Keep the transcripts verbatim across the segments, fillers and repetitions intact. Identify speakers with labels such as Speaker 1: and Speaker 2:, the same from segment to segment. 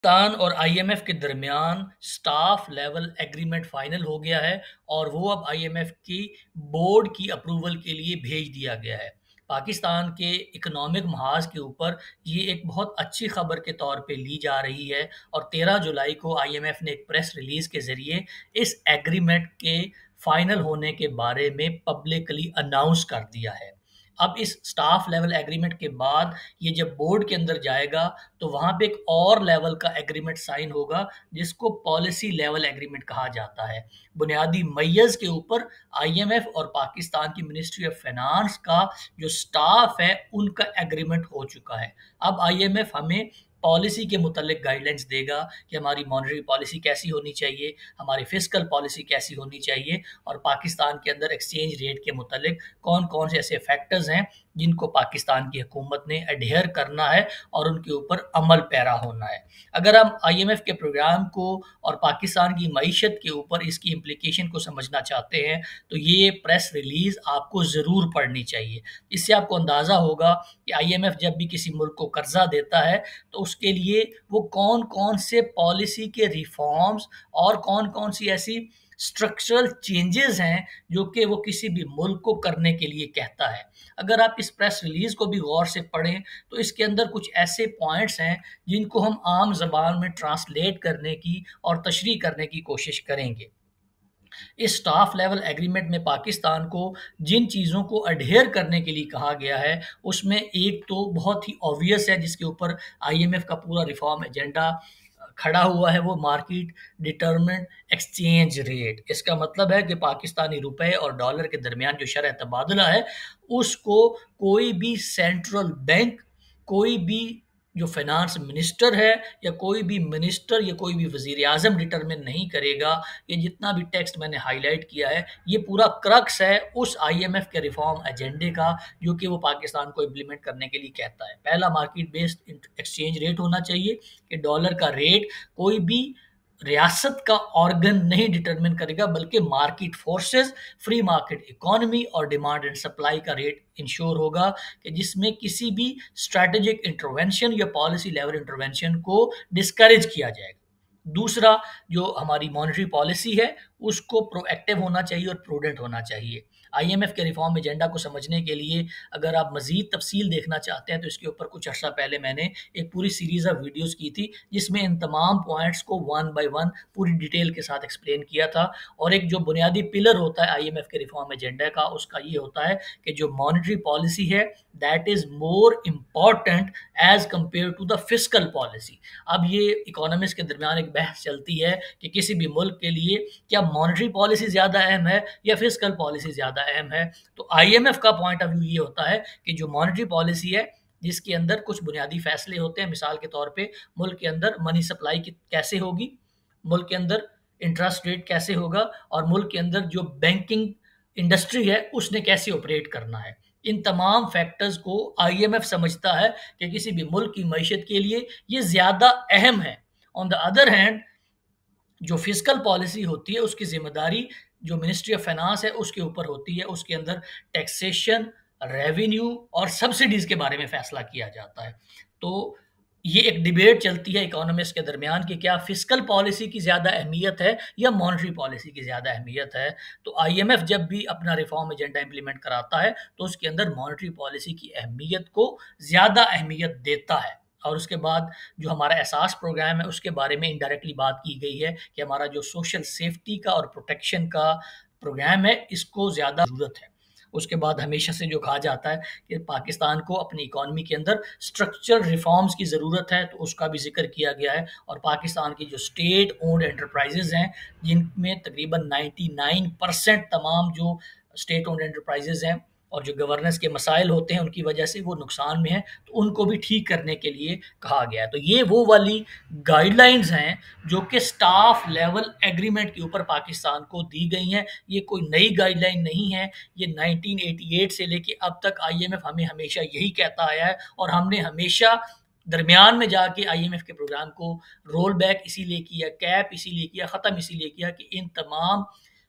Speaker 1: पाकिस्तान और आईएमएफ के दरमियान स्टाफ लेवल एग्रीमेंट फाइनल हो गया है और वो अब आईएमएफ की बोर्ड की अप्रूवल के लिए भेज दिया गया है। पाकिस्तान के इकोनॉमिक महाज के ऊपर ये एक बहुत अच्छी खबर के तौर पे ली जा रही है और तेरह जुलाई को आईएमएफ ने एक प्रेस रिलीज के जरिए इस एग्रीमेंट के फाइनल होने के बारे में पब्लिकली अनाउंस कर दिया है। अब इस स्टाफ लेवल एग्रीमेंट के बाद ये जब बोर्ड के अंदर जाएगा तो वहाँ पे एक और लेवल का एग्रीमेंट साइन होगा जिसको पॉलिसी लेवल एग्रीमेंट कहा जाता है। बुनियादी मैय्यज़ के ऊपर आईएमएफ और पाकिस्तान की मिनिस्ट्री ऑफ फाइनेंस का जो स्टाफ है उनका एग्रीमेंट हो चुका है। अब आईएमएफ हमें पॉलिसी के मुतालिक गाइडलाइंस देगा कि हमारी मॉनेटरी पॉलिसी कैसी होनी चाहिए, हमारी फिस्कल पॉलिसी कैसी होनी चाहिए और पाकिस्तान के अंदर एक्सचेंज रेट के मुतालिक कौन कौन से ऐसे फैक्टर्स हैं जिनको पाकिस्तान की हुकूमत ने एडहेयर करना है और उनके ऊपर अमल पैरा होना है। अगर हम आईएमएफ के प्रोग्राम को और पाकिस्तान की मईशत के ऊपर इसकी इम्प्लीकेशन को समझना चाहते हैं तो ये प्रेस रिलीज आपको ज़रूर पढ़नी चाहिए। इससे आपको अंदाज़ा होगा कि आईएमएफ जब भी किसी मुल्क को कर्जा देता है तो उसके लिए वो कौन कौन से पॉलिसी के रिफॉर्म्स और कौन कौन सी ऐसी स्ट्रक्चरल चेंजेस हैं जो कि वो किसी भी मुल्क को करने के लिए कहता है। अगर आप इस प्रेस रिलीज को भी गौर से पढ़ें तो इसके अंदर कुछ ऐसे पॉइंट्स हैं जिनको हम आम जबान में ट्रांसलेट करने की और तशरीह करने की कोशिश करेंगे। इस स्टाफ लेवल एग्रीमेंट में पाकिस्तान को जिन चीज़ों को अडहेयर करने के लिए कहा गया है उसमें एक तो बहुत ही ऑब्वियस है जिसके ऊपर आईएमएफ का पूरा रिफॉर्म एजेंडा खड़ा हुआ है, वो मार्केट डिटरमिन्ड एक्सचेंज रेट। इसका मतलब है कि पाकिस्तानी रुपए और डॉलर के दरमियान जो शरह तबादला है उसको कोई भी सेंट्रल बैंक, कोई भी जो फाइनेंस मिनिस्टर है या कोई भी मिनिस्टर या कोई भी वजीर आजम डिटरमिन नहीं करेगा। ये जितना भी टेक्स्ट मैंने हाईलाइट किया है ये पूरा क्रक्स है उस आईएमएफ के रिफॉर्म एजेंडे का जो कि वो पाकिस्तान को इम्प्लीमेंट करने के लिए कहता है। पहला, मार्केट बेस्ड एक्सचेंज रेट होना चाहिए कि डॉलर का रेट कोई भी रियासत का ऑर्गन नहीं डिटरमिन करेगा बल्कि market forces, free market economy और डिमांड एंड सप्लाई का रेट इंश्योर होगा कि जिसमें किसी भी स्ट्रैटेजिक इंटरवेंशन या पॉलिसी लेवल इंटरवेंशन को डिस्करेज किया जाएगा। दूसरा, जो हमारी मॉनेटरी पॉलिसी है उसको प्रोएक्टिव होना चाहिए और प्रूडेंट होना चाहिए। आईएमएफ के रिफॉर्म एजेंडा को समझने के लिए अगर आप मजीद तफसील देखना चाहते हैं तो इसके ऊपर कुछ अर्सा पहले मैंने एक पूरी सीरीज ऑफ वीडियोस की थी जिसमें इन तमाम पॉइंट्स को वन बाय वन पूरी डिटेल के साथ एक्सप्लेन किया था। और एक जो बुनियादी पिलर होता है आईएमएफ के रिफॉर्म एजेंडा का उसका ये होता है कि जो मॉनेटरी पॉलिसी है that is more important as compare to the fiscal policy. अब ये इकोनॉमिस्ट के दरमियान एक बहस चलती है कि किसी भी मुल्क के लिए क्या मॉनेटरी पॉलिसी ज़्यादा अहम है या फिस्कल पॉलिसी ज़्यादा अहम है। तो आईएमएफ का पॉइंट ऑफ व्यू ये होता है कि जो मॉनेटरी पॉलिसी है जिसके अंदर कुछ बुनियादी फैसले होते हैं, मिसाल के तौर पे मुल्क के अंदर मनी सप्लाई कैसे होगी, मुल्क के अंदर इंटरेस्ट रेट कैसे होगा और मुल्क के अंदर जो बैंकिंग इंडस्ट्री है उसने कैसे ऑपरेट करना है। इन तमाम फैक्टर्स को आईएमएफ समझता है कि किसी भी मुल्क की मईशत के लिए ये ज़्यादा अहम है। ऑन द अदर हैंड जो फिस्कल पॉलिसी होती है उसकी जिम्मेदारी जो मिनिस्ट्री ऑफ फाइनेंस है उसके ऊपर होती है। उसके अंदर टैक्सेशन, रेवेन्यू और सब्सिडीज के बारे में फैसला किया जाता है। तो ये एक डिबेट चलती है इकोनॉमिस्ट के दरमियान कि क्या फिस्कल पॉलिसी की ज़्यादा अहमियत है या मॉनेटरी पॉलिसी की ज़्यादा अहमियत है। तो आईएमएफ जब भी अपना रिफॉर्म एजेंडा इंप्लीमेंट कराता है तो उसके अंदर मॉनेटरी पॉलिसी की अहमियत को ज़्यादा अहमियत देता है। और उसके बाद जो हमारा एहसास प्रोग्राम है उसके बारे में इनडायरेक्टली बात की गई है कि हमारा जो सोशल सेफ्टी का और प्रोटेक्शन का प्रोग्राम है इसको ज़्यादा ज़रूरत है। उसके बाद हमेशा से जो कहा जाता है कि पाकिस्तान को अपनी इकॉनमी के अंदर स्ट्रक्चरल रिफॉर्म्स की ज़रूरत है तो उसका भी जिक्र किया गया है। और पाकिस्तान की जो स्टेट ओन्ड एंटरप्राइजेज़ हैं जिनमें तकरीबन निन्यानवे परसेंट तमाम जो स्टेट ओन्ड एंटरप्राइजेज़ हैं और जो गवर्नेंस के मसाइल होते हैं उनकी वजह से वो नुकसान में हैं तो उनको भी ठीक करने के लिए कहा गया है। तो ये वो वाली गाइडलाइंस हैं जो कि स्टाफ लेवल एग्रीमेंट के ऊपर पाकिस्तान को दी गई हैं। ये कोई नई गाइडलाइन नहीं है, ये नाइनटीन एटी एट से लेके अब तक आईएमएफ हमें हमेशा यही कहता आया है और हमने हमेशा दरमियान में जाके आईएमएफ के प्रोग्राम को रोल बैक इसीलिए किया, कैप इसीलिए किया, ख़त्म इसीलिए किया कि इन तमाम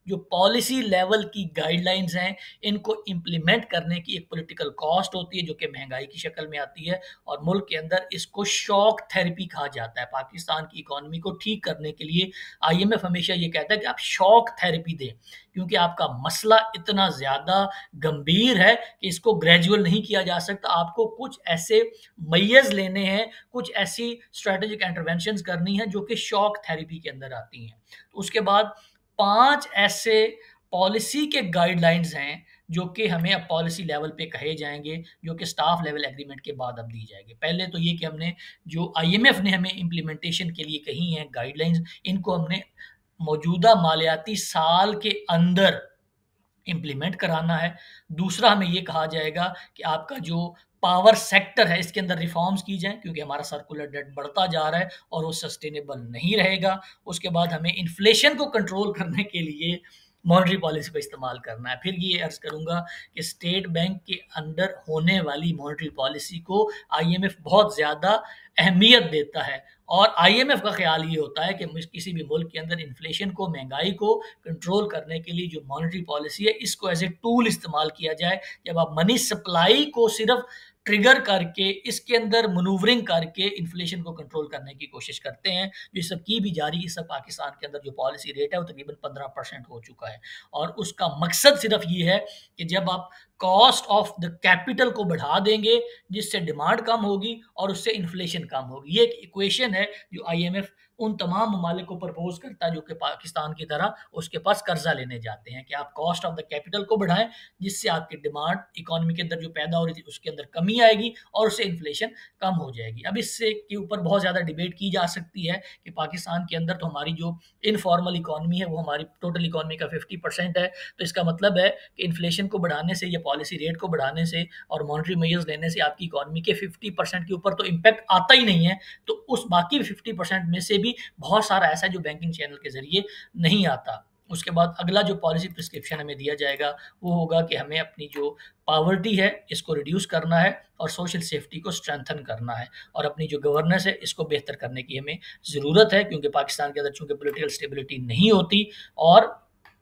Speaker 1: जो पॉलिसी लेवल की गाइडलाइंस हैं, इनको इम्प्लीमेंट करने की एक पॉलिटिकल कॉस्ट होती है जो कि महंगाई की शक्ल में आती है, और मुल्क के अंदर इसको शॉक थेरेपी कहा जाता है। पाकिस्तान की इकोनॉमी को ठीक करने के लिए आईएमएफ हमेशा ये कहता है कि आप शॉक थेरेपी दें, क्योंकि आपका मसला इतना ज़्यादा गंभीर है कि इसको ग्रेजुअल नहीं किया जा सकता। आपको कुछ ऐसे मैयर्स लेने हैं, कुछ ऐसी स्ट्रेटेजिक इंटरवेंशंस करनी है जो कि शॉक थेरेपी के अंदर आती हैं। तो उसके बाद पांच ऐसे पॉलिसी के गाइडलाइंस हैं जो कि हमें अब पॉलिसी लेवल पे कहे जाएंगे, जो कि स्टाफ लेवल एग्रीमेंट के बाद अब दी जाएंगे। पहले तो ये कि हमने जो आईएमएफ ने हमें इम्प्लीमेंटेशन के लिए कही हैं गाइडलाइंस, इनको हमने मौजूदा मालियाती साल के अंदर इम्प्लीमेंट कराना है। दूसरा, हमें ये कहा जाएगा कि आपका जो पावर सेक्टर है इसके अंदर रिफॉर्म्स की जाएँ, क्योंकि हमारा सर्कुलर डेट बढ़ता जा रहा है और वो सस्टेनेबल नहीं रहेगा। उसके बाद हमें इन्फ्लेशन को कंट्रोल करने के लिए मॉनेटरी पॉलिसी का इस्तेमाल करना है। फिर ये अर्ज़ करूँगा कि स्टेट बैंक के अंडर होने वाली मॉनेटरी पॉलिसी को आईएमएफ बहुत ज़्यादा अहमियत देता है, और आईएमएफ का ख्याल ये होता है कि किसी भी मुल्क के अंदर इन्फ्लेशन को, महंगाई को कंट्रोल करने के लिए जो मॉनेटरी पॉलिसी है इसको एज ए टूल इस्तेमाल किया जाए। जब आप मनी सप्लाई को सिर्फ ट्रिगर करके इसके अंदर मनूवरिंग करके इन्फ्लेशन को कंट्रोल करने की कोशिश करते हैं, जो सब की भी जारी, इस सब पाकिस्तान के अंदर जो पॉलिसी रेट है वो तकरीबन पंद्रह परसेंट हो चुका है, और उसका मकसद सिर्फ ये है कि जब आप कॉस्ट ऑफ द कैपिटल को बढ़ा देंगे जिससे डिमांड कम होगी और उससे इन्फ्लेशन कम होगी। ये एक इक्वेशन है जो आईएमएफ उन तमाम ममालिक को प्रपोज करता है जो कि पाकिस्तान की तरह उसके पास कर्जा लेने जाते हैं, कि आप कॉस्ट ऑफ द कैपिटल को बढ़ाएं जिससे आपकी डिमांड इकोनॉमी के अंदर जो पैदा हो रही थी उसके अंदर कमी आएगी और उससे इन्फ्लेशन कम हो जाएगी। अब इससे के ऊपर बहुत ज़्यादा डिबेट की जा सकती है कि पाकिस्तान के अंदर तो हमारी जो इनफॉर्मल इकोनॉमी है वो हमारी टोटल इकोनॉमी का फिफ्टी परसेंट है, तो इसका मतलब है कि इन्फ्लेशन को बढ़ाने से या पॉलिसी रेट को बढ़ाने से और मॉनेटरी मेजर्स लेने से आपकी इकोनॉमी के फिफ्टी परसेंट के ऊपर तो इम्पैक्ट आता ही नहीं है, तो उस बाकी फिफ्टी परसेंट में से भी बहुत सारा ऐसा है जो बैंकिंग चैनल के जरिए नहीं आता। उसके बाद अगला जो पॉलिसी प्रिस्क्रिप्शन हमें दिया जाएगा वो होगा कि हमें अपनी जो पावर्टी है इसको रिड्यूस करना है और सोशल सेफ्टी को स्ट्रेंथन करना है, और अपनी जो गवर्नेंस है इसको बेहतर करने की हमें ज़रूरत है, क्योंकि पाकिस्तान के अंदर चूंकि पॉलिटिकल स्टेबिलिटी नहीं होती, और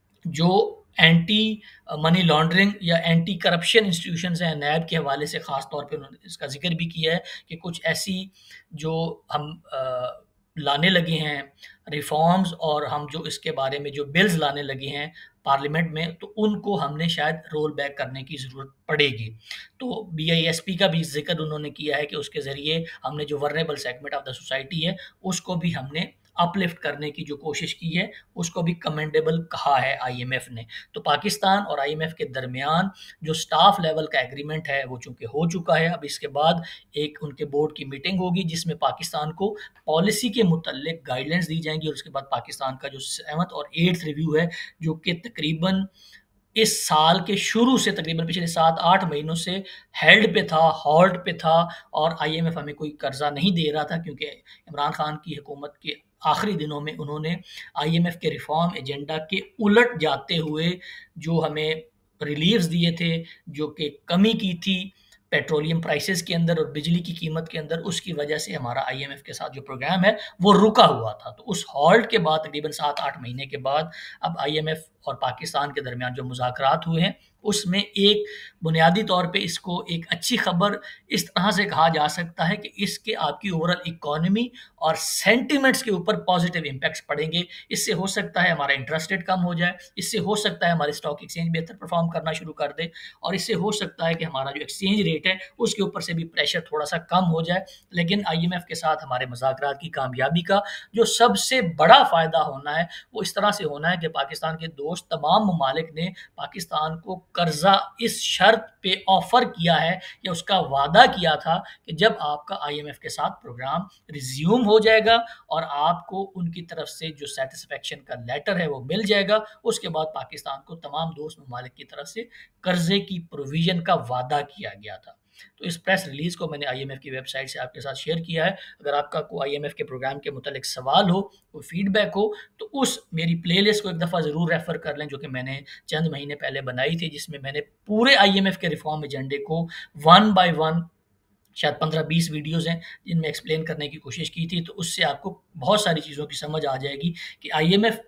Speaker 1: जो एंटी मनी लॉन्ड्रिंग या एंटी करप्शन इंस्टीट्यूशंस हैं नैब के हवाले से ख़ास तौर पे उन्होंने इसका जिक्र भी किया है कि कुछ ऐसी जो हम आ, लाने लगे हैं रिफॉर्म्स, और हम जो इसके बारे में जो बिल्स लाने लगे हैं पार्लियामेंट में, तो उनको हमने शायद रोल बैक करने की ज़रूरत पड़ेगी। तो बीआईएसपी का भी जिक्र उन्होंने किया है कि उसके ज़रिए हमने जो vulnerable segment of the society है उसको भी हमने अपलिफ्ट करने की जो कोशिश की है उसको भी कमेंडेबल कहा है आईएमएफ ने। तो पाकिस्तान और आईएमएफ के दरमियान जो स्टाफ लेवल का एग्रीमेंट है वो चूंकि हो चुका है, अब इसके बाद एक उनके बोर्ड की मीटिंग होगी जिसमें पाकिस्तान को पॉलिसी के मुतल्लिक गाइडलाइंस दी जाएंगी, और उसके बाद पाकिस्तान का जो सेवंथ और एट्थ रिव्यू है जो कि तकरीबन इस साल के शुरू से तकरीबन पिछले सात आठ महीनों से हेल्ड पे था, हॉल्ट पे था, और आईएमएफ हमें कोई कर्जा नहीं दे रहा था, क्योंकि इमरान खान की हुकूमत के आखिरी दिनों में उन्होंने आईएमएफ के रिफॉर्म एजेंडा के उलट जाते हुए जो हमें रिलीफ्स दिए थे, जो कि कमी की थी पेट्रोलियम प्राइसेस के अंदर और बिजली की कीमत के अंदर, उसकी वजह से हमारा आईएमएफ के साथ जो प्रोग्राम है वो रुका हुआ था। तो उस हॉल्ट के बाद तकरीबन सात आठ महीने के बाद अब आईएमएफ और पाकिस्तान के दरमियान जो मुज़ाकरात हुए हैं उसमें एक बुनियादी तौर पे इसको एक अच्छी खबर इस तरह से कहा जा सकता है कि इसके आपकी ओवरऑल इकोनॉमी और सेंटिमेंट्स के ऊपर पॉजिटिव इम्पैक्ट्स पड़ेंगे। इससे हो सकता है हमारा इंटरेस्ट रेट कम हो जाए, इससे हो सकता है हमारे स्टॉक एक्सचेंज बेहतर परफॉर्म करना शुरू कर दे, और इससे हो सकता है कि हमारा जो एक्सचेंज रेट है उसके ऊपर से भी प्रेशर थोड़ा सा कम हो जाए। लेकिन आईएमएफ के साथ हमारे मुज़ाकरात की कामयाबी का जो सबसे बड़ा फ़ायदा होना है वो इस तरह से होना है कि पाकिस्तान के दोस्त तमाम ममालिक ने पाकिस्तान को कर्जा इस शर्त पे ऑफर किया है या उसका वादा किया था कि जब आपका आईएमएफ के साथ प्रोग्राम रिज्यूम हो जाएगा और आपको उनकी तरफ से जो सेटिस्फेक्शन का लेटर है वो मिल जाएगा, उसके बाद पाकिस्तान को तमाम दोस्त ममालिक की तरफ से कर्जे की प्रोविजन का वादा किया गया था। तो इस प्रेस रिलीज को मैंने आईएमएफ की वेबसाइट से आपके साथ शेयर किया है। अगर आपका कोई आईएमएफ के प्रोग्राम के मुतालिक सवाल हो, कोई फीडबैक हो, तो उस मेरी प्लेलिस्ट को एक दफ़ा ज़रूर रेफ़र कर लें जो कि मैंने चंद महीने पहले बनाई थी, जिसमें मैंने पूरे आईएमएफ के रिफॉर्म एजेंडे को वन बाय वन शायद पंद्रह बीस वीडियोज़ हैं जिनमें एक्सप्लेन करने की कोशिश की थी। तो उससे आपको बहुत सारी चीज़ों की समझ आ जाएगी कि आईएमएफ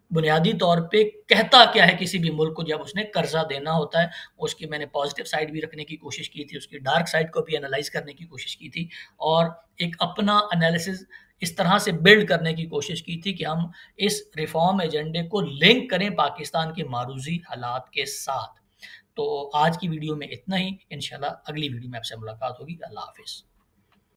Speaker 1: बुनियादी तौर पे कहता क्या है किसी भी मुल्क को जब उसने कर्जा देना होता है। उसकी मैंने पॉजिटिव साइड भी रखने की कोशिश की थी, उसकी डार्क साइड को भी एनालाइज करने की कोशिश की थी और एक अपना एनालिसिस इस तरह से बिल्ड करने की कोशिश की थी कि हम इस रिफॉर्म एजेंडे को लिंक करें पाकिस्तान के मारूजी हालात के साथ। तो आज की वीडियो में इतना ही। इंशाल्लाह अगली वीडियो में आपसे मुलाकात होगी। अल्लाह हाफिज़।